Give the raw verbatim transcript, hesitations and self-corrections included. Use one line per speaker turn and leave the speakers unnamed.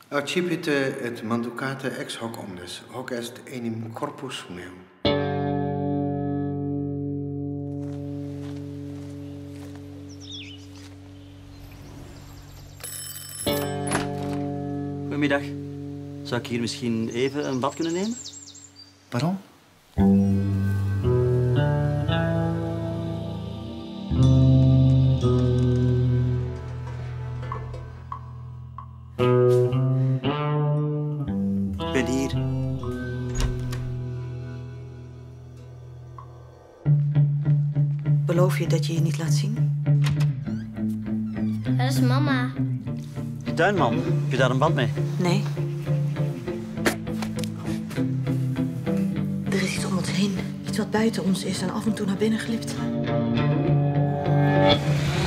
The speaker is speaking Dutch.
Accipite et manducata ex hoc omnes, hoc est enim corpus meum.
Goedemiddag. Zou ik hier misschien even een bad kunnen nemen?
Pardon?
Ik ben hier.
Beloof je dat je je niet laat zien?
Dat is mama.
De tuinman, heb je daar een band mee?
Nee. Er is iets om ons heen. Iets wat buiten ons is en af en toe naar binnen glipt.